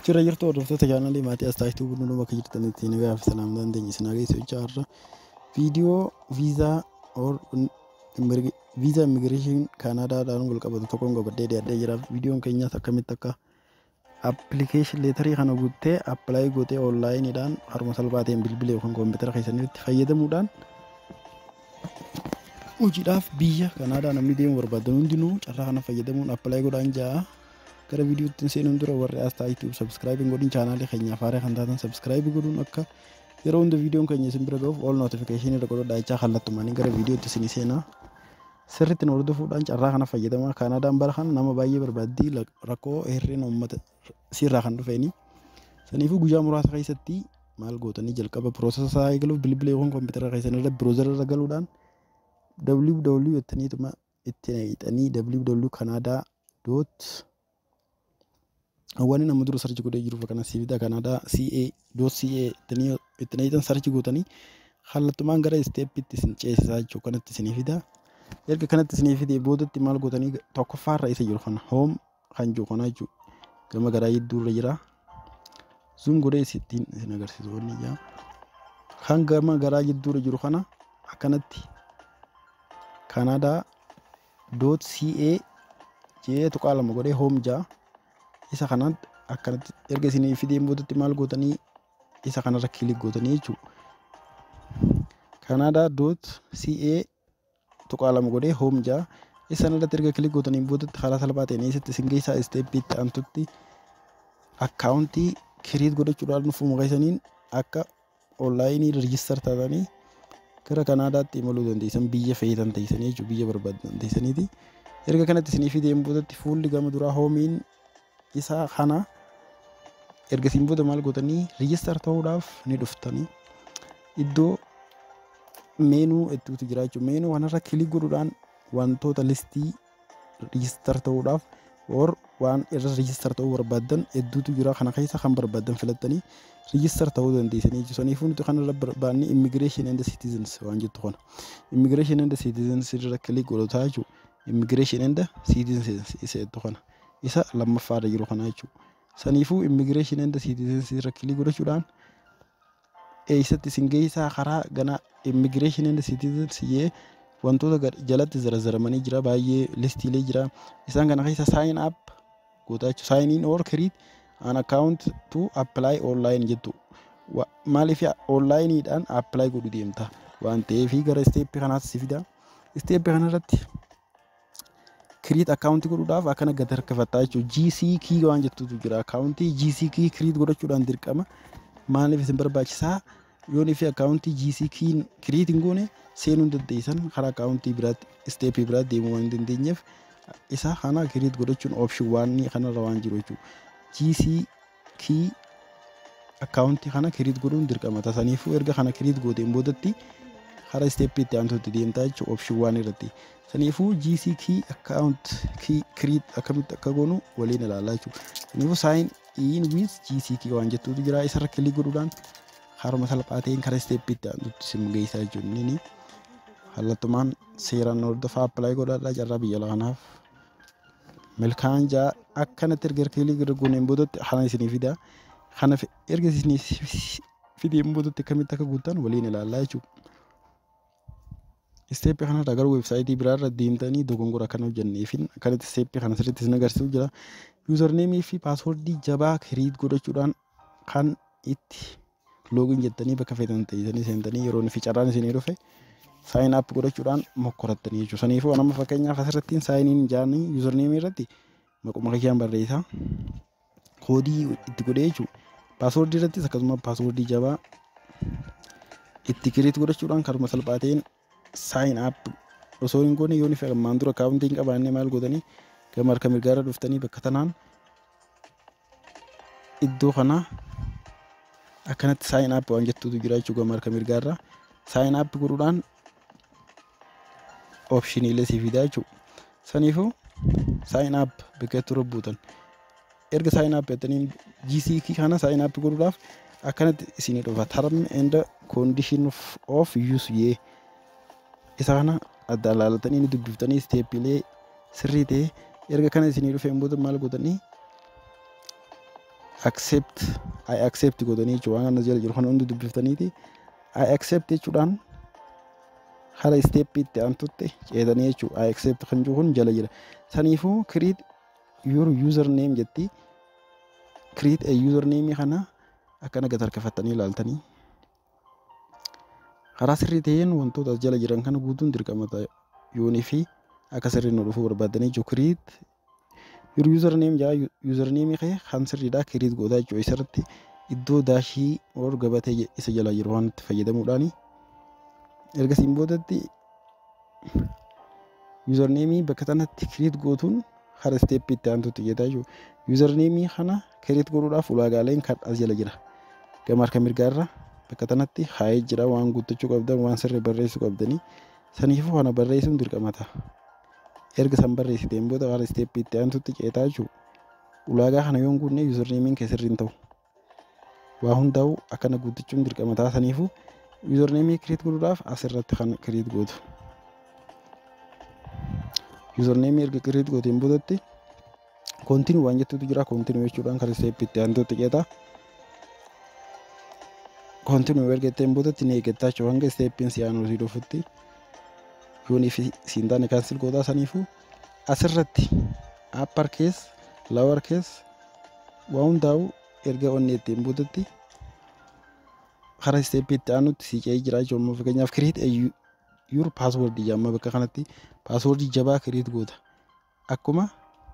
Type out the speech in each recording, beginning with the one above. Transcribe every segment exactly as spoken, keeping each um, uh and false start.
Jira jirtu hordoftoota chaanalii maatii Astaayituu Bunuu bakka jirtanitti nagaa fi salaam dandeenye isin agarsiisaa jirra. Viidiyoo viizaa or viizaa immigireeshin Kaanaadaadhaan wal qabatu tokkoon qabadhee dhiyaadhee jira. Viidiyoon keenyas akkamitti akka appilikeeshin leetarii kana guuttee appilaayi gootee onlaayiniidhaan harma salphaa ta'een bilbila yookaan koompitara keessanitti fayyadamuudhaan hojiidhaaf biyya Kaanaadaa namni deemu barbaadan hundinuu carraa kana fayyadamuun appilaayi godhaan jaa. Gara video tinsen dura warri Astaayituu subscribe godhin channel keenya faare kan taatan subscribe godhuun akka yeroo hunda video keenya isin bira gahuuf all notification irra godhaa daacha kallattumaan gara video tinsen seena sirriitti hordofuudhaan carraa kana fayyadamaa Kaanaadaan bara kana nama baay'ee barbaaddii rakkoo herreen uummata sirraa kan dhufeeni saniifuu guyyaa muraasa keessatti maal gootanii jalqaba processaa eegaluuf bilbila yookaan koompitara keessan irra browser irra galuudhaan www ittaniituma itti neeyitanii www Canada dot awwani nama dura sarchi godhee jiru fakana siivida Canada ca.ca tanii itneeytan sarchi gootanii kallattumaan gara step itti isin ceesisaa jechuu kanatti isinii fida. Erga kanatti isinii fidee boodatti maal gootanii tokkoffaarra isa jiru kana home kan jiru kana jechuu gama garaa yidduurra jira. Zoom godhee isittiin isin agarsiisu wanni jaa kan gama garaa yidduurra jiru kana akkanatti Canada dot ca jee tuqaa lama godhee home jaa. Isa kanaan akkanatti erga isinii fideen boodatti maal gootanii isa kanarra kilik gootanii jechuu Canada dot ca tuqaa lama godhee home jaa. Isa irratti erga kilik gootanii boodatti karaa salphaa ta'een eessatti isin geessaa step itti aantutti akkaawuntii kiriit godhachuudhaan dhufuu keessaniin akka onlaayinii register taatanii gara Kanaadaatti imaluu dandeessan biyya feetan teessanii jechuu biyya barbaadan teessaniiti. Erga kanatti isinii fideen boodatti fuulli gama duraa hoomiin isa kana erga isin booda maal gootanii register ta'uudhaaf ni dhuftanii iddoo meenuu itti jira jechuudha. Meenuu kanarra kilik godhuudhaan wantoota listii register ta'uudhaaf or waan irra register ta'uu barbaadan hedduutu jira. Kana keessa kan barbaadan filattanii register ta'uu dandeessanii jechuudha. Saniifuu nuti kanarra barbaanni immigration and citizens waan jettu kana immigration and citizens irra kilik godhataa jechuudha. Immigration and citizens isa jettu kana isa lammaffaadha jiru kana jechuudha. Saniifuu immigration and citizens irra kilik godhachuudhaan eessatti isin geessaa karaa gana immigration and citizens yee wantoota jalatti zarazaramanii jira baay'ee listiilee jira. Isaan kana keessa sign up gootaa jechuudha. Sign in or create an account to apply online jettu maaliif onlineidhaan apply godhu deemta waan ta'eef gara step kanaatti si fida. Step kanarratti create account godhuudhaaf akkana gad harkifattaa jechuudha. G C key waan jettutu jira. Account G C key create godhachuudhaan dirqama maaliif isin barbaachisaa yoon fi account G C key create goone seenuu dandeessan karaa account biraatti step biraatti deemuu waan dandeenyeef isa kana create godhachuun option waan kanarra waan jiru jechuudha. G C key account kana create godhuun dirqama tasaniifuu erga kana create gooteen boodatti karaa step itti aantutti deemtaa jechuudha option waan irratti. Saniifuu G C key account key create akkamitti akka goonu waliin ilaalaa jechuudha. Saniifuu sign in with G C key waan jettutu jira. Isarra kilik godhuudhaan harma salphaa ta'een karaa step itti aantutti isin geessaa jechuudha. Inni kallattumaan seeraan hordofaa appilaayi godhaadhaa carraa biyya kanaaf milkaan jaa akkanatti erga kilik gooneen boodatti kana isinii fida. Kana erga isinii fideen boodatti akkamitti akka guuttan waliin ilaalaa jechuudha. Step kana dagar website biraarra deemtanii dogongora kan hojjenneefin akkanatti step kana sirriitti isin agarsiisu jira. Username fi password jabaa create godhachuudhaan kan itti login jettanii bakka feetan ta'anii seentanii yeroo fi carraan isinii dhufe sign up godhachuudhaan mokkorattanii jechuudha. Saniifuu nama fakkeenyaaf asirratti sign in jaanii username irratti maquma kiyyaan barreessaa koodii itti godhee jechuudha. Password irrattis akkasuma password jabaa itti create godhachuudhaan karuma salphaa ta'een sign up osoo hin goone yoon fi ammaan dura account hin qabaanne maal gootanii gama harka mirgaarra dhuftanii bakka tanaan iddoo kana akkanatti sign up waan jettutu jira jechuudha. Gama harka mirgaarra sign up godhuudhaan optioniilee si fidaa jechuudha. Saniifuu sign up bakka turre buutan erga sign up jettanii G C key kana sign up godhuudhaaf akkanatti isinii dhufa term and condition of use yee isa kana adda ilaalatanii ni dubbiftanii steppilee sirrii ta'e erga kana isinii dhufeen booda maal gootanii accept I accept godanii jechuudha waan kana jala jiru kana hundi dubbiftaniiti I accept jechuudhaan hara step itti aantutti ceetanii jechuudha I accept kan jiru kun jala jira saniifuu create your username jetti create a username kana akkana gad harkifattanii ilaaltanii karaa sirrii ta'een wantoota jala jiran kana guutuun dirqamata yoonii fi akka sirrii nu dhufuu barbaadanii jechuudha create your username jaa username kee kan sirriidhaa create gootaa jechuudha isarratti iddoo daashii or gabatee isa jala jiru waan itti fayyadamuudhaani erga siin boodatti username bakka tanatti create gootuun hara step itti aantutti jeetaa jechuudha username kana create godhuudhaaf ulaagaaleen kan as jala jira gama harka mirgaarra bakka tanatti haayee jira waan guuttachuu qabdan waan sirrii barreessuu qabdanii saniifuu kana barreessuun dirqamata erga san barreessiteen booda hara step itti aantutti ceetaa jechuudha ulaagaa kana yoon guunne username kee sirriin ta'u waa hundaa'u akkana guuttachuun dirqamataa saniifuu username create godhuudhaaf asirratti kan create gootu username erga create gooteen boodatti continue waan jettutu jira continue jechuudhaan hara step itti aantutti ceetaa continue erga ittiin boodatti ni eeggattaa jechuudha hanga steppiin si aanuu si dhufutti yoonii fi siin taane cancel gootaa saniifuu asirratti upper case lower case waa hundaa'u erga onni ittiin boodatti hara step itti aanutti si ce'ee jira jechuudha fakkeenyaaf create your password jamma bakka kanatti password jabaa create goota akkuma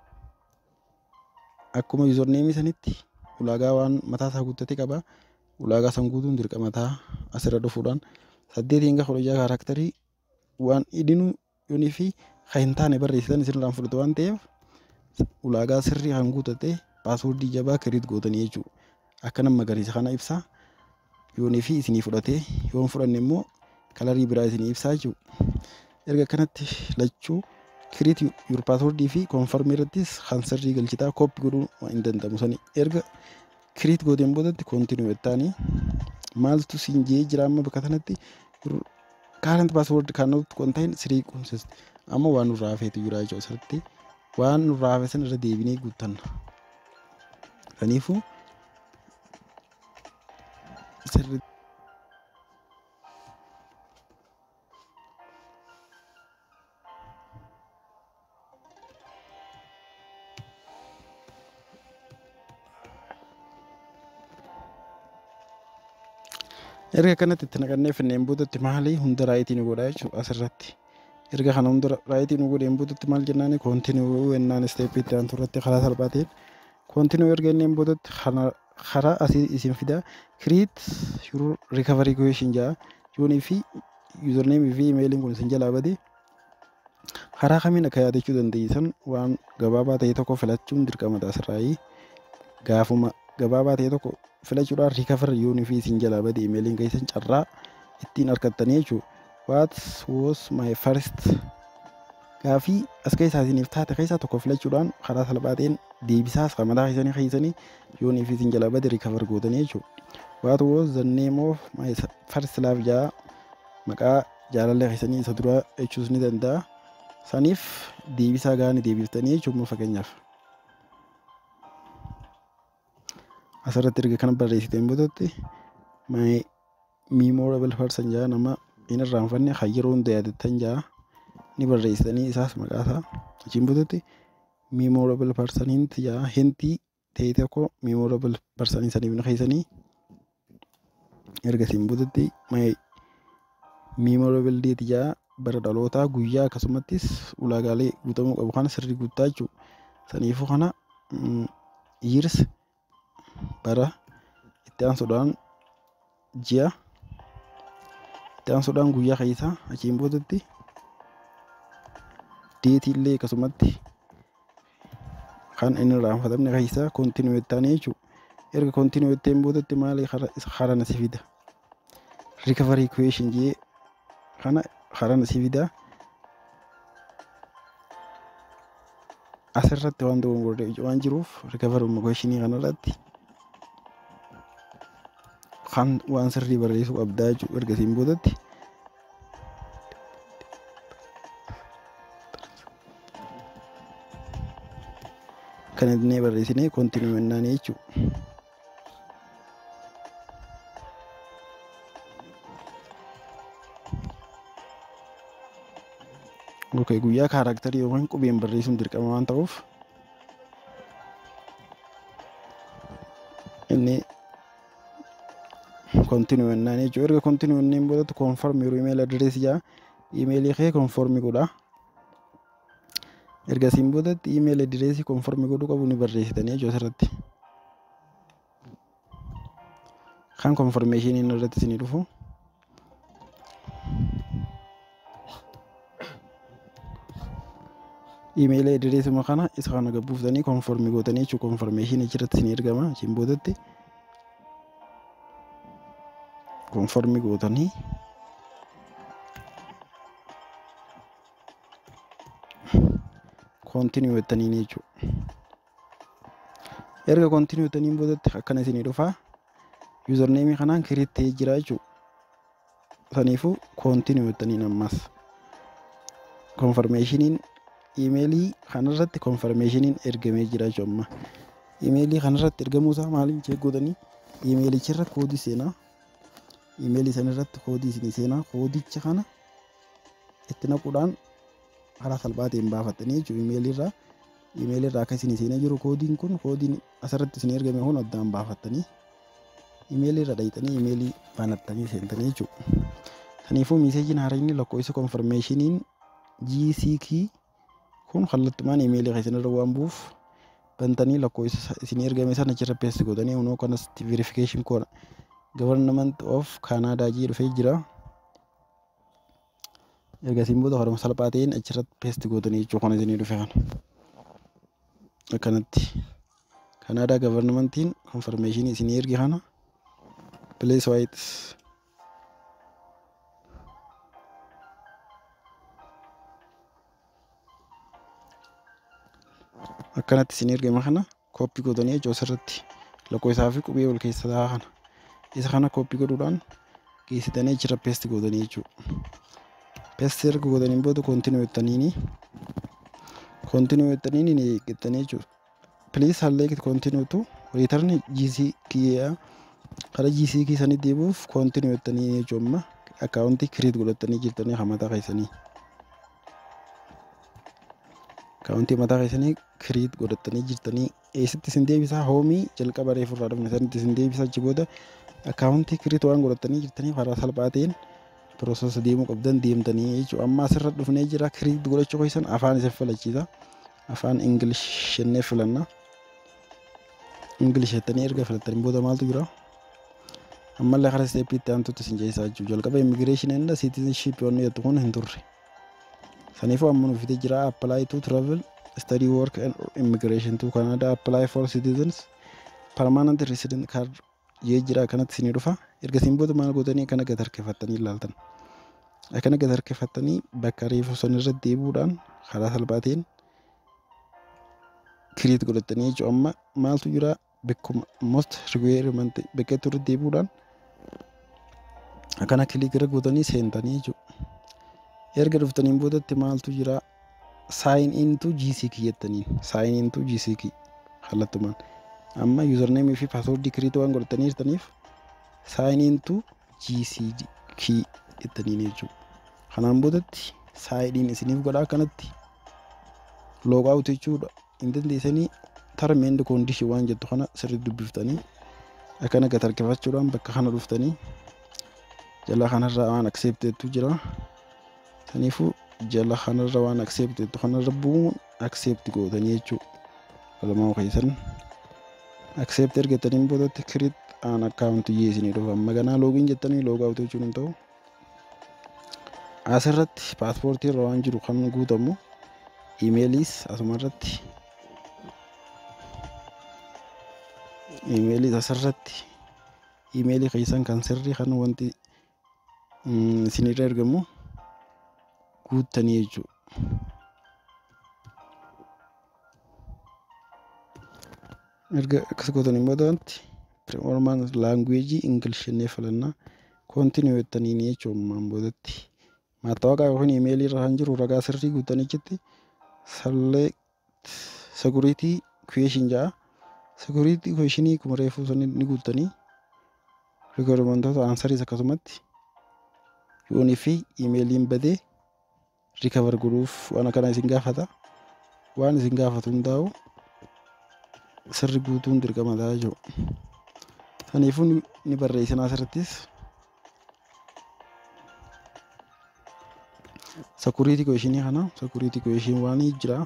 akkuma username sanitti ulaagaa waan mataa isaa guuttatee qaba ulaagaa san guutuun dirqamataa asirra dhufuudhaan saddeet hanga kudha jaha kaaraaktarii waan idinu yoonii fi kan hin taane barreessitan isinirraan fudhatu waan ta'eef ulaagaa sirrii kan guuttate password jabaa create gootanii jechuudha akka nama magariisa kana ibsaa yoonii fi isinii fudhatee yoon fudhanne immoo kalarii biraa isinii ibsaa jechuudha erga kanatti lachuu create your password fi confirm irrattis kan sirrii galchitaa copy godhuu hin danda'amu sani erga create gooteen boodatti continue jettaanii maaltu siin jee jira amma bakka kanatti current password cannot contain three consist amma waan nurraa hafeetu jira jechuudha asirratti waan nurraa hafe san irra deebinee guuttanna saniifuu sirri erga kanatti itti naqannee finneen boodatti maali hunda raayitiin godhaa jechuudha asirratti erga kana hunda raayitiin godheen boodatti maal jennaani continue ennaan step itti aantu irratti karaa salphaa ta'een continue erga inneen boodatti karaa asii isin fida create your recovery question jaa yoonii fi username fi emailiin kun isin jalaa bade karaa kamiin akka yaadachuu dandeessan waan gabaabaa ta'e tokko filachuun dirqama asirraayi gaafuma gabaabaa ta'e tokko filachuudhaan recover yoonii fi isin jalaa bade emailiin keessan carraa ittiin argattanii jechuudha what was my first gaafii as keessaa isiniif taate keessaa tokko filachuudhaan karaa salphaa ta'een deebisaas mataa keessanii keessanii yoonii fi isin jalaa bade recover gootanii jechuudha what was the name of my first love jaa maqaa jaalallee keessanii isa dura jechuus ni danda'a saniif deebisaa gaanii deebiftanii jechuudha fakkeenyaaf asirratti erga kana barreessiteen boodatti my memorable person jaa nama hin irraanfanne kan yeroo hunda yaadattan jaa ni barreessitanii isaas maqaasaa achiin boodatti memorable person hinti jaa hintii ta'e tokko memorable person saniif na keessanii erga siin boodatti my memorable date jaa bara dhalootaa guyyaa akkasumattis ulaagaalee guutamuu qabu kana sirrii guuttaa jechuudha saniifuu kana years bara itti aansuudhaan ji'a itti aansuudhaan guyyaa keessaa achiin boodatti deetii illee akkasumatti kan inni irraanfatamne keessaa continue jettaanii jechuudha erga continue jetteen boodatti maali hara nasi fida recovery question jee kana hara nasi fida asirratti waan dogoggoree waan jiruuf recovery question kanarratti kan waan sirrii barreessuu qabdaa jechuudha erga siin boodatti kan inni barreessinee continue jennaanii jechuudha okay guyyaa kaaraakterii yookaan qubeen barreessuun dirqama waan ta'uuf inni continue jennaan jechuudha. Erga continue jenneen boodatti confirm your email address jaa emailii kee confirm godha. Erga siin boodatti email address confirm godhuu qabu ni barreessitanii jechuudha asirratti. Kan confirmation irratti isinii dhufu email address ma kana isa kana gabbuuftanii confirm gootanii jechuudha. Confirmation achirratti isinii ergama. Siin boodatti confirm gootanii continue jettanii jechuudha. Erga continue jettanii boodatti akkana isinii dhufa. Username kanaan create ta'ee jira jechuudha. Saniifuu continue jettanii ammas confirmationiin emailii kanarratti confirmationiin ergamee jira jechuudha. Amma emailii kanarratti ergamuu isaa maaliin check gootanii emailichirra koodii seenaa emailii sanarratti koodii isinii seenaa koodicha kana itti naquudhaan haala salphaa ta'een baafattanii jechuudha. Emailirraa emailirraa akka isinii seenaa jiru koodiin kun koodiin asirratti isinii ergame kun addaan baafattanii emailirra dhayitanii emailii banattanii seentanii jechuudha. Saniifuu meeseejiin haaraan lakkoofsa confirmationiin G C key kun kallattumaan emailii keessanirra waan bu'uuf bantanii lakkoofsa isinii ergame sana achirra paste gootanii unoo kanas verification code government of Canada jedhu dhufee jira. Erga siin booda haruma salphaa ta'een achirratti paste gootanii jechuudha. Kan isinii dhufe kana akkanatti Canada governmentiin confirmation isinii erge kana place white akkanatti isinii ergame kana copy gootanii jechuudha. Asirratti lakkoofsaa fi qubee wal keessa taa'aa kana isa kana copy godhuudhaan geessitanii achirra paste gootanii jechuudha. Paste erga gootaniin booda continue jettaniini continue jettaniini eeggattanii jechuudha. Please select continue to return G C key kara G C key sanii deebi'uuf continue jettanii jechuudha. Amma account create godhattanii jirtanii hamataa keessanii account mataa keessanii create godhattanii jirtanii eessatti isin deebisaa hoomii jalqaba reefu irraa dhufne sanitti isin deebisaa achi booda account create waan godhattanii jirtanii karaa salphaa ta'een process deemuu qabdan deemtanii jechuudha. Amma asirra dhufnee jira create godhachuu keessan afaan isa filachiisa. Afaan English jennee filanna. English jettanii erga filattanii booda maaltu jira? Ammallee karaa step itti aantutti isin jeesaa jechuudha. Jalqaba immigration and citizenship yoon jettu kun hin turre. Saniifuu amma nuuf fidee jira apply to travel study work and immigration to Canada apply for citizens permanent resident card jee jira kanatti isinii dhufa. Erga isin booda maal gootanii kana gad harkifattanii ilaaltan. Akkana gad harkifattanii bakka reefu sanirra deebi'uudhaan karaa salphaa ta'een create godhattanii jechuudha. Amma maaltu jira bakkuma most requirement bakka turre deebi'uudhaan akkana click irra gootanii seentanii jechuudha. Erga dhuftaniin boodatti maaltu jira sign into G C key jettanii sign into G C key kallattumaan amma username fi password create waan godhattanii jirtaniif sign into G C key jettanii jechuudha. Kanaan boodatti sign in isiniif godhaa kanatti log out jechuudha. Hin dandeessanii term and condition waan jettu kana sirriitti dubbiftanii akkana gad harkifachuudhaan bakka kana dhuftanii jala kanarra waan accepteetu jira. Saniifuu jala kanarra waan accepteetu kanarra bu'uun accept gootanii jechuudha. Lamaan keessan accept ergataniin boodatti create an account isinii dhufa. Amma ganaa login jettanii log out jechuun hin ta'u. Asirratti paaspoortii irra waan jiru kan guutamu emailiis asumarratti emailiis asirratti emailii keessan kan sirrii kan wanti isinirra ergamu guuttanii jechuudha. Erga akkas gootaniin boodatti normal language English jennee filannaa continue jettanii jechuudha. Ammaan boodatti maattaawaqaa yookiin emailii irra kan jiru ragaa sirrii guuttanii jetti select security question jaa security questionii kuma reefuu sanii ni guuttanii requirements answers akkasumatti yoonii fi emailiin badee recover godhuuf waan akkana isin gaafata. Waan isin gaafatu hundaa'u sirri guutuun dirqama ta'a jechuudha. Kanaafuu ni barreessina asirrattis. Security question kana security question waan jira.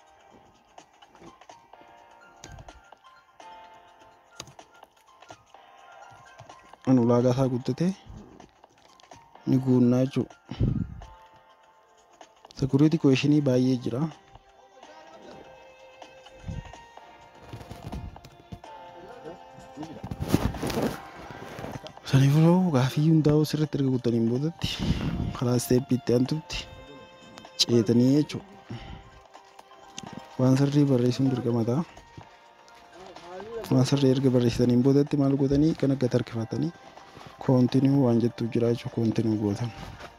An ulaagaa isaa guuttate ni guunnaa jechuudha. Security question baay'ee jira. Kanaafuu gaaffii hundaa'u sirriitti erga guuttaniin boodatti karaa step itti aantutti ceetanii jechuudha. Waan sirrii barreessuun dirqama ta'a. Waan sirrii erga barreessitaniin boodatti maal gootanii kan akka tarkifatanii continue waan jettu jira jechuudha. Continue gootan.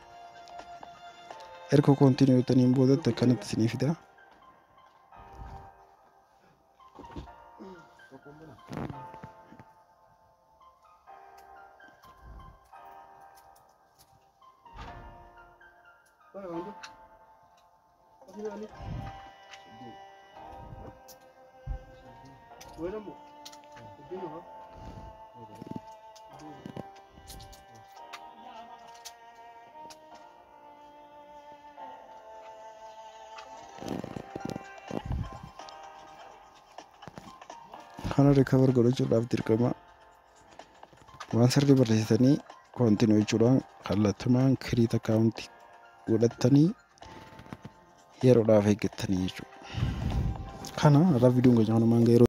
Erga continue gootaniin boodatti akkanatti isinii fida. Kana recover godhachuudhaaf dirqama waan sirrii barreessitanii continue jechuudhaan kallattumaan create account godhattanii yeroodhaaf eeggattanii jechuudha. Kana irraa viidiyoon gocha kanumaan ga'eeru.